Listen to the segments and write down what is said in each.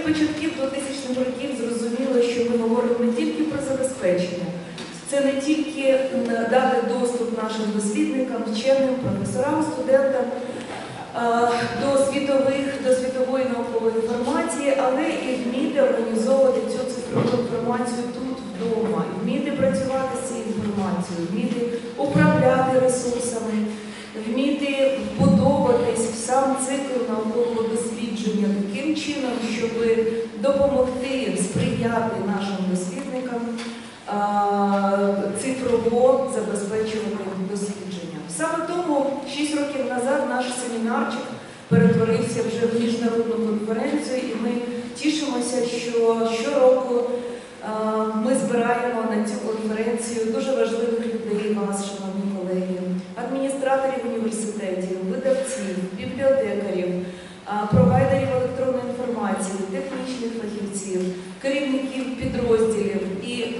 початків 2000-х років зрозуміло, що ми говоримо не тільки про забезпечення, це не тільки дати доступ нашим дослідникам, вченим, професорам, студентам до світової наукової інформації, але і вміти організовувати цю цифрову інформацію тут, вдома, вміти працювати з цією інформацією, вміти управляти ресурсами, вміти вбудовуватись в сам цикл наукового дослідження таким чином, щоб допомогти, сприяти нашим дослідникам цифрово забезпечувати дослідження. Саме тому 6 років назад наш семінарчик перетворився вже в міжнародну конференцію, і ми тішимося, що щороку ми збираємо на цю конференцію дуже важливих людей, вас, шановні колеги, адміністраторів університетів, видавців, бібліотекарів, провайдерів електронної інформації, технічних фахівців, керівників підрозділів. І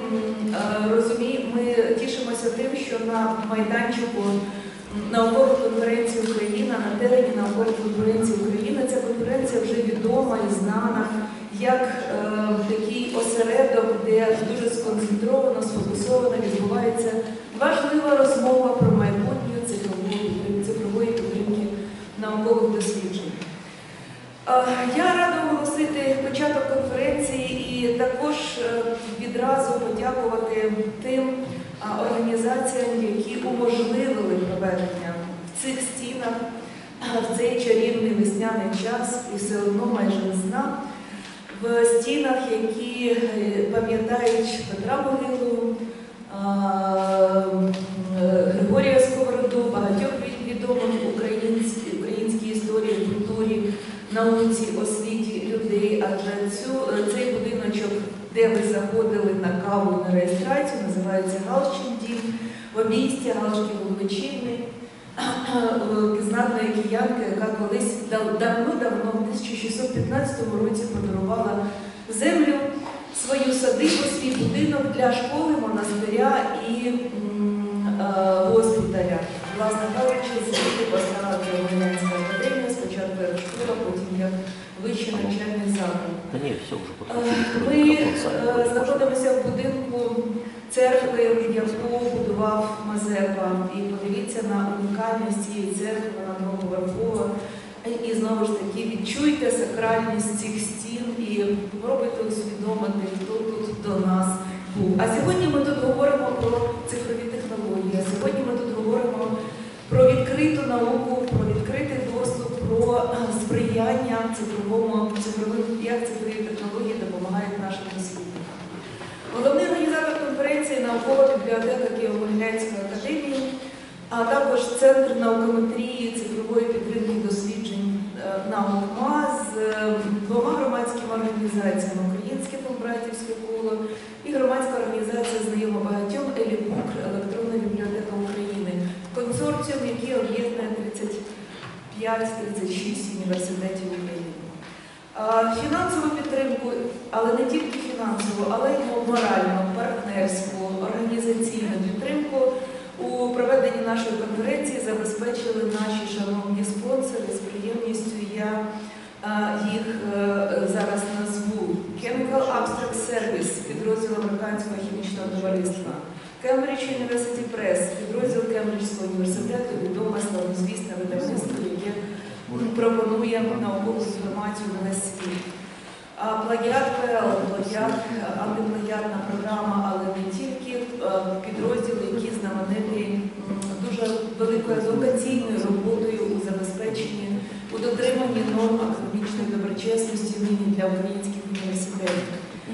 ми тішимося тим, що на майданчику наукової конференції Україна, на терені наукової конференції Україна, ця конференція вже відома і знана як такий осередок, де дуже сконцентровано, сфокусовано відбувається важлива розмова про майбутнє цифрової підтримки наукових досліджень. Я рада оголосити початок конференції і також відразу подякувати тим організаціям, які уможливили проведення в цих стінах в цей чарівний весняний час, і все одно майже весна, в стінах, які пам'ятають Петра Могилу, Григорія Сковороду, багатьох відомих українській історії, культурі, науці, освіті людей. Адже цей будиночок, де ви заходили на каву на реєстрацію, називається Галчин дім, в обійсті Галшки Головичівни, знатної киянки, яка колись давно-давно, в 1615 році подарувала землю, свою садибу, свій будинок для школи, монастиря і госпіталя. Власне кажучи, звідти постала Українська академія, спочатку як школа, потім як вищий навчальний заклад. Ми знаходимося в будинку церкви, яку будував Мазепа. І подивіться на унікальність цієї церкви, вона двоповерхова. І знову ж таки відчуйте сакральність цих стін і спробуйте усвідомити, хто тут до нас був. А сьогодні ми тут говоримо про цифрові технології, а сьогодні ми тут говоримо про відкриту науку, про відкритий доступ, про сприяння як цифрові технології допомагають нашим дослідникам. Головний організатор конференції – наукова бібліотека Києво-Могилянської академії, а також Центр наукометрії, цифрової підтримки досліджень НАУКМА з двома громадськими організаціями – Українське братівське коло і громадська організація знайома багатьом «Елібук» – електронна бібліотека України, консорціум, який об'єднує 35-36 університетів України. Фінансову підтримку, але не тільки фінансову, але й моральну, партнерську, організаційну підтримку у проведенні нашої конференції забезпечили наші шановні спонсори. З приємністю я їх зараз назву. Chemical Abstract Service, підрозділ Американського хімічного товариства. Cambridge University Press, підрозділ Кембриджського університету, відоме славнозвісне видавництво, яке пропонує наукову інформацію на весь світ. Плагіат.пл, антиплагіатна програма, але не тільки, підрозділи, які знамениті дуже великою адвокаційною роботою у забезпеченні, у дотриманні норм академічної доброчесності нині для українських університетів.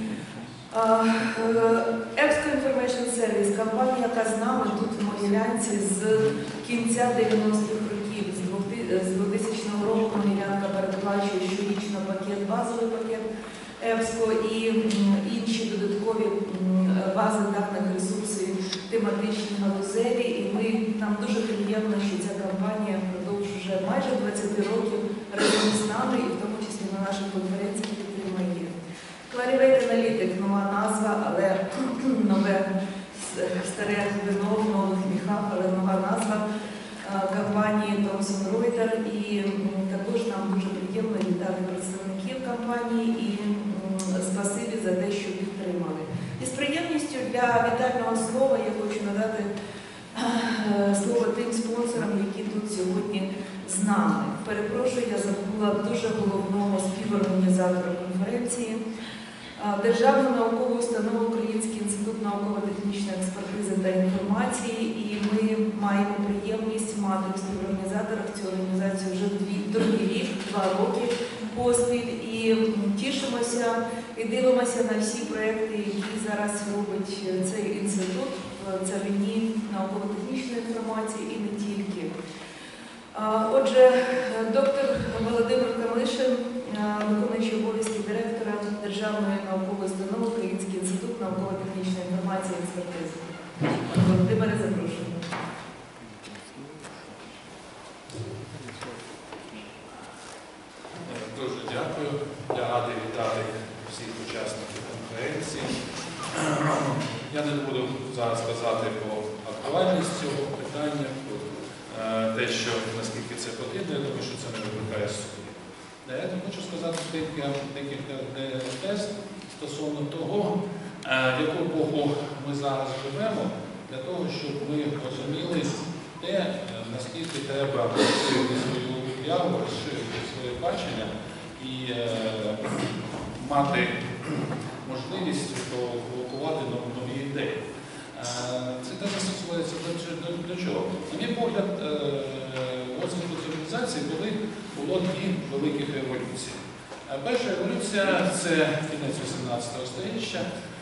EBSCO Information Service, компанія, яка з нами тут в Могилянці з кінця 90-х років, з 2000 року Могилянка передбачує щорічно базовий пакет EBSCO і інші додаткові бази даних, ресурси, тематичні, галузеві. І нам дуже приємно, що ця компанія впродовж вже майже 20 років разом з нами, і в тому числі на наших конференціях підтримує. Clarivate Analytic – нова назва, але нове старе вино в нових міхах, але нова назва компанії Thomson Reuters. І також нам дуже приємно вітати представників працівників компанії і спасибі за те, що підтримали. І з приємністю для вітального слова я хочу надати слово тим спонсорам, які тут сьогодні з нами. Перепрошую, я забула дуже головного співорганізатора конференції, Державну наукову установу Український інститут науково-технічної експертизи та інформації, і ми маємо приємність мати в співорганізаторах цю організацію вже другий рік, 2 роки поспіль, і тішимося і дивимося на всі проекти, які зараз робить цей інститут в царині науково-технічної інформації і не тільки. Отже, доктор Володимир Камишин, виконуючий обов'язки директора Державної наукової установи Український інститут науково-технічної інформації і експертизи. Володимире, запрошую. Дуже дякую. Я радий вітати всіх учасників конференції. Я не буду зараз казати про актуальність цього питання, про те, що наскільки це потрібно, я думаю, що це не викликає сумнівів. Я хочу сказати декілька тез стосовно того, в яку епоху ми зараз живемо, для того, щоб ми розуміли те, наскільки треба розширити свою уяву, розширити своє бачення і мати можливість провокувати нові ідеї. Це теж стосується до чого? На мій погляд, розвитку цивілізації було 2 великих революції. Перша революція – це кінець 18 століття,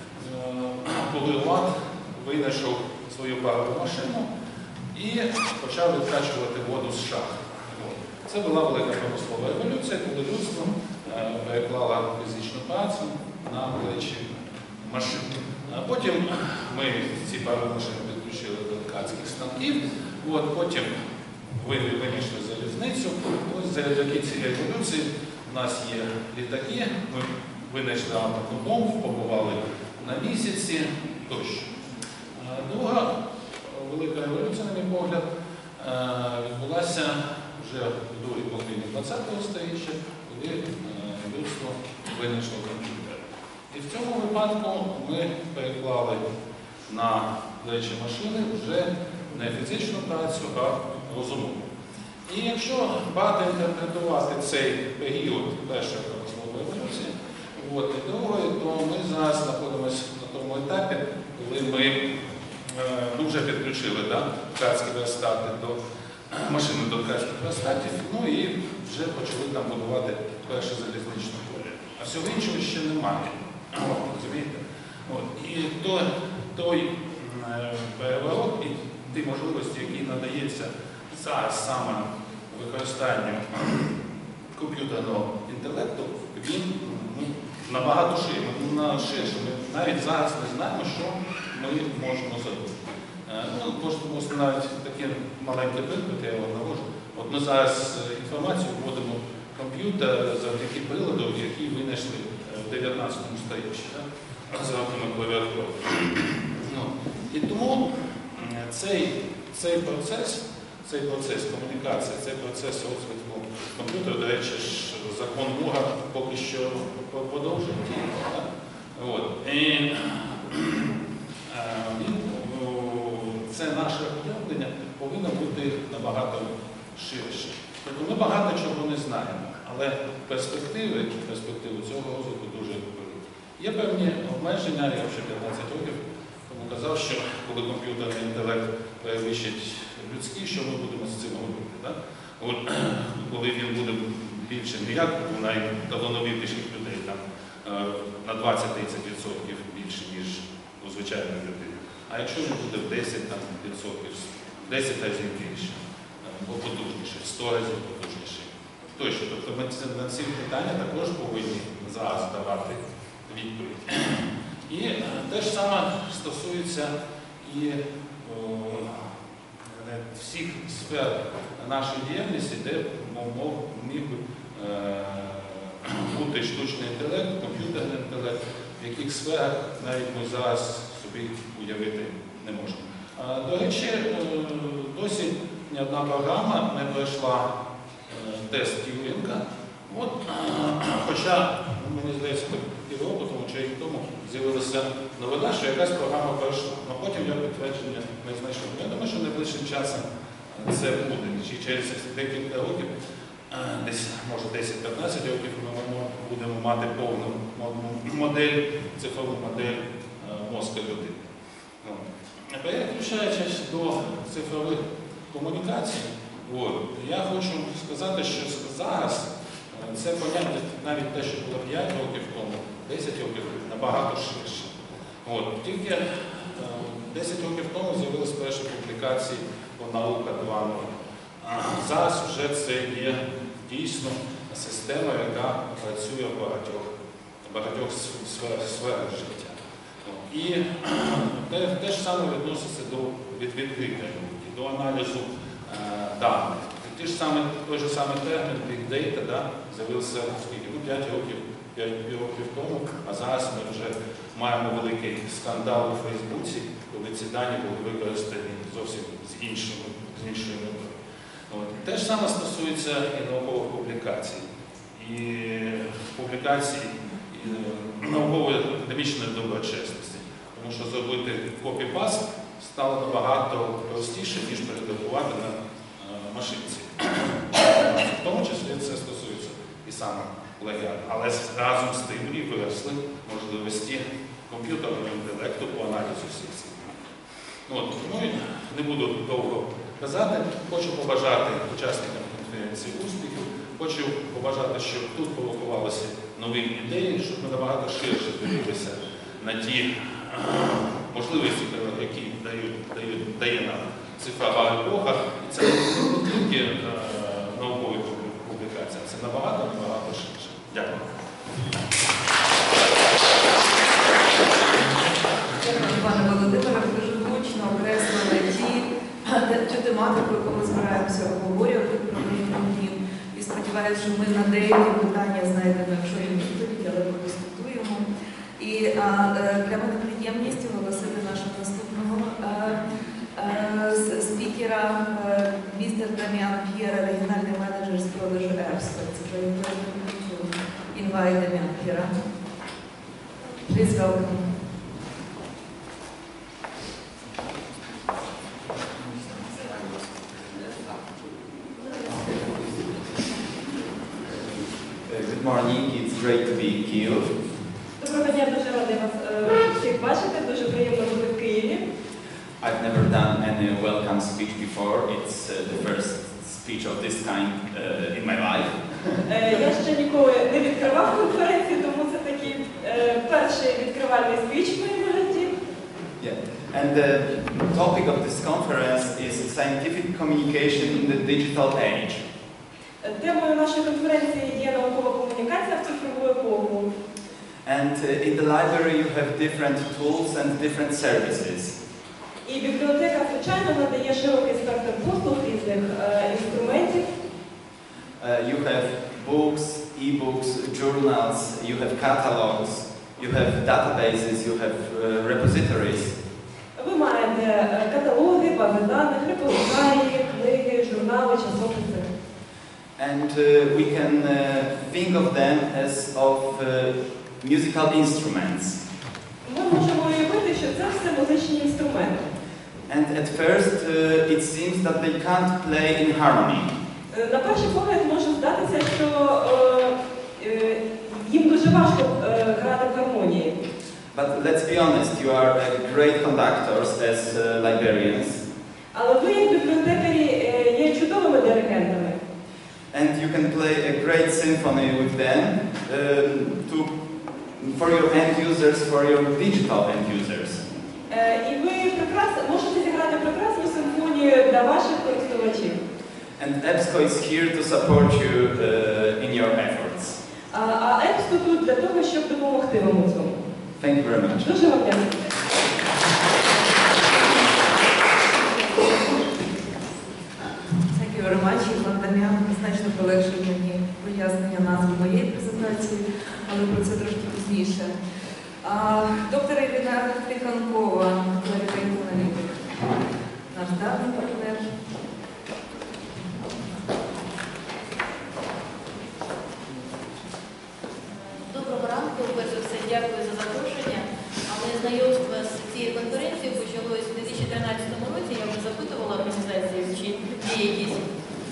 коли Лад винайшов свою парову машину і почав відкачувати воду з шахт. Це була велика промислова революція, коли людство переклало фізичну працю на плечі машин. Потім ми ці парові машини підключили до ткацьких станків, потім винайшли залізницю. Ось завдяки цій революції у нас є літаки, ми винайшли атомну бомбу, побували на місяці тощо. Друга велика революція, на мій погляд, відбулася вже в другій половині 20-го століття, коли людство винайшло комп'ютер. І в цьому випадку ми переклали на плечі машини вже не фізичну працю, а розумову. І якщо багато інтерпретувати цей період першої промислової революції, і другої, то ми зараз знаходимося на тому етапі, коли ми вже підключили ткацькі верстати до машини до ткацьких верстатів, і вже почали там будувати перше залізничне поле. А всього іншого ще немає. Розумієте? І той переворот і ті можливості, які надається зараз саме використанню комп'ютерного інтелекту, він набагато ширше. Ми навіть зараз не знаємо, що ми можемо зробити. Можна навіть таке маленьке приклад, я його навожу. Ми зараз інформацію вводимо в комп'ютер завдяки приладу, який винайшли в 19 столітті, з рахунок клавіатури. І тому цей процес комунікації, цей процес розвитку комп'ютера, до речі, закон Мура поки що продовжує діяти. Це наше уявлення повинно бути набагато ширше. Тобто ми багато чого не знаємо, але перспективи цього розвитку дуже великі. Є певні обмеження, я вже 15 років тому казав, що коли комп'ютерний інтелект перевищить людський, що ми будемо з цим робити. Коли він буде більше як у найталановитіших людей, на 20-30% більше, ніж у звичайної людини. А якщо він буде в 10 разів більше, потужніше, 100 разів потужніше. Тобто ми на ці питання також повинні зараз давати відповідь. І те ж саме стосується і всіх сфер нашої діяльності, де міг би бути штучний інтелект, комп'ютерний інтелект, в яких сферах навіть ми зараз собі уявити не можемо. До речі, досі ні одна програма не пройшла тест Тюрінга, От, хоча, мені здається, півроку тому чи рік тому з'явилася новина, що якась програма пройшла. А потім я підтвердження не знайшов. Я думаю, що найближчим часом це буде. Чи через декілька років, десь, може 10-15 років, ми будемо мати повну модель, цифрову модель мозку людини. Переключаючись до цифрових комунікацій, я хочу сказати, що зараз це поняття, навіть те, що було 5 років тому, 10 років, набагато ширше. Тільки 10 років тому з'явилися перші публікації по «Наука 2.0». Зараз вже це є дійсно система, яка працює в багатьох сферах життя. І те ж саме відноситься до відкритої науки, до аналізу даних. Той же самий термін Big Data з'явився 5 років тому, а зараз ми вже маємо великий скандал у Фейсбуці, коли ці дані були використані зовсім з іншою метою. Те ж саме стосується і наукових публікацій. І публікацій наукової академічної доброчесності. Тому що зробити копі-паст стало набагато простіше, ніж передрукувати на машинці. В тому числі це стосується і саме плагіату. Але разом з тим і виросли можливості комп'ютерного інтелекту по аналізу всіх цих. Тому не буду довго казати. Хочу побажати учасникам конференції успіхів. Хочу побажати, щоб тут провокувалися нові ідеї, щоб ми набагато ширше дивилися на ті можливості, які дає нам цифрова епоха. І це не тільки наукові публікації, це набагато ширше. Дякую. Дякую, пане Володимире, дуже влучно окреслили ту тематику, яку ми збираємося обговорювати про ним. І сподіваюся, що ми на деякі питання знайдемо, якщо не відповідь, але подискутуємо. І для мене приємність оголосити нашого наступного спікера, містер Дам'ян П'єра, регіональний менеджер з продажу EBSCO. Це invite Дам'ян П'єра. Please welcome. Good morning, it's great to be in Kyiv. Доброго дня, дуже радий вас всіх бачити, дуже приємно бути в Києві. I've never done any welcome speech before. It's the first speech of this kind in my life. Я ще ніколи не відкривав конференцію, тому це такий перший відкривальний спіч в моєму житті. Yeah. And the topic of this conference is scientific communication in the digital age. Темою нашої конференції є наукова комунікація в цифрову епоху. And in the library you have different tools and different services. І бібліотека, звичайно, надає широкий спектр послуг різних інструментів. You have books, e-books, journals, you have catalogs, you have databases, you have repositories. Ви маєте каталоги, бази даних, репозитарії, книги, журнали, часописи. And we can think of them as of musical instruments. Ми можемо уявити, що це все музичні інструменти. And at first it seems that they can't play in harmony. На перший погляд може здатися, що їм дуже важко грати в гармонії. But let's be honest, you are great conductors as librarians. Але ви, як бібліотекарі, є чудовими диригентами. And you can play a great symphony with them for your end users, for your digital end users. І ви можете зіграти прекрасну симфонію для ваших користувачів. And EBSCO is here to support you in your efforts. А EBSCO тут для того, щоб допомогти вам у цьому. Thank you very much. Дуже вам дякую. Thank you very much. Пан Дам'ян значно полегшив мені пояснення назви моєї презентації, але про це трошки пізніше. Доктор Ірина Тихонкова, аналітик, наш давній партнер.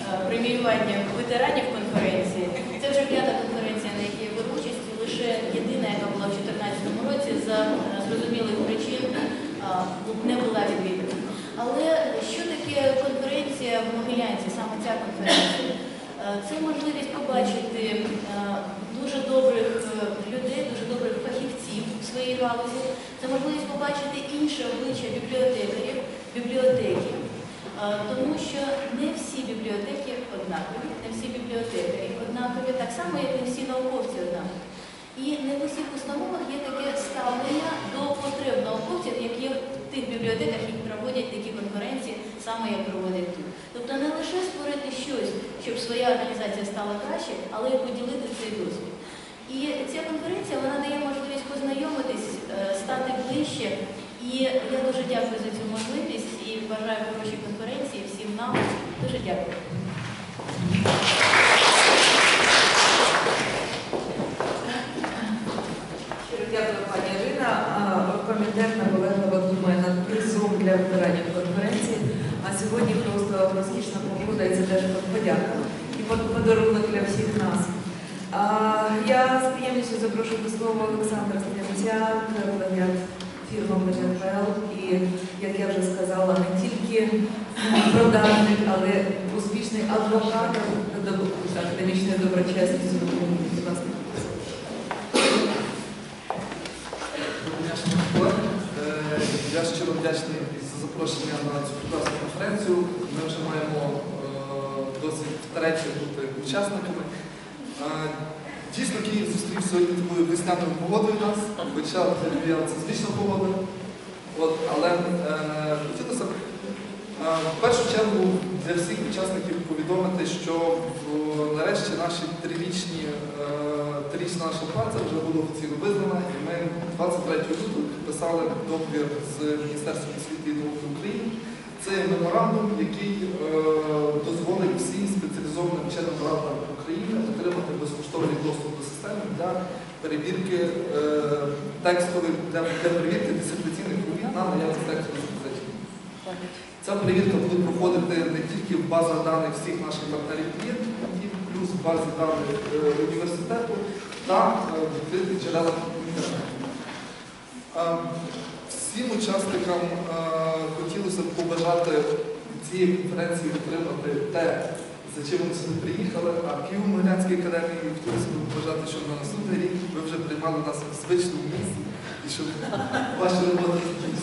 преміювання ветеранів конференції. Це вже 5-та конференція, на якій я беру участь, і лише єдина, яка була в 2014 році, за зрозумілих причин не була відвідана. Але що таке конференція в Могилянці, саме ця конференція? Це можливість побачити дуже добрих людей, дуже добрих фахівців в своїй галузі. Це можливість побачити інше обличчя бібліотекарів, бібліотеки. Тому що не всі бібліотеки однакові, не всі бібліотекарі однакові, так само, як не всі науковці однакові. І не в усіх установах є таке ставлення до потреб науковців, як є в тих бібліотеках, які проводять такі конференції, саме як проводять тут. Тобто не лише створити щось, щоб своя організація стала краще, але й поділити цей досвід. І ця конференція, вона дає можливість познайомитись, стати ближче. І я дуже дякую за цю можливість і бажаю хорошій конференції всім нам. Дуже дякую. Щиро дякую, пані Ірина. Комітет наполегливо думає над призом для ветеранів конференції. А сьогодні просто розкішна погода і це теж подяка. І подарунок для всіх нас. Я з приємністю запрошую до слова Олександра Стрімця, плагіат фірма БТПЛ. І, як я вже сказала, не тільки продажник, але успішний адвокат академічної доброчесності в Україні. Будь ласка. Я щиро вдячний за запрошення на цю прекрасну конференцію. Ми вже маємо досить втретє бути учасниками. Дійсно, Київ зустрів сьогодні такою весняною погодою нас, хоча це звична погода. Але хотілося б в першу чергу для всіх учасників повідомити, що нарешті наші трирічна наша праця вже була офіційно визнана, і ми 23 лютого підписали договір з Міністерством освіти і науки України. Це меморандум, який дозволить всім спеціалізованим вченим радам України отримати безкоштовний доступ до системи для перевірки текстових, для перевірки дисертаційних робіт на наявність текстових запозичень. Ця перевірка буде проходити не тільки в базах даних всіх наших партнерів-клієнтів, плюс в базі даних університету та в відкритих джерелах інтернету. Всім учасникам хотілося б побажати цієї конференції отримати те, за чим вони сюди приїхали, а Києво-Могилянській академії хотілося б побажати, щоб на наступний рік ви вже приймали нас в звичному місці і щоб ваші роботи закінчилися.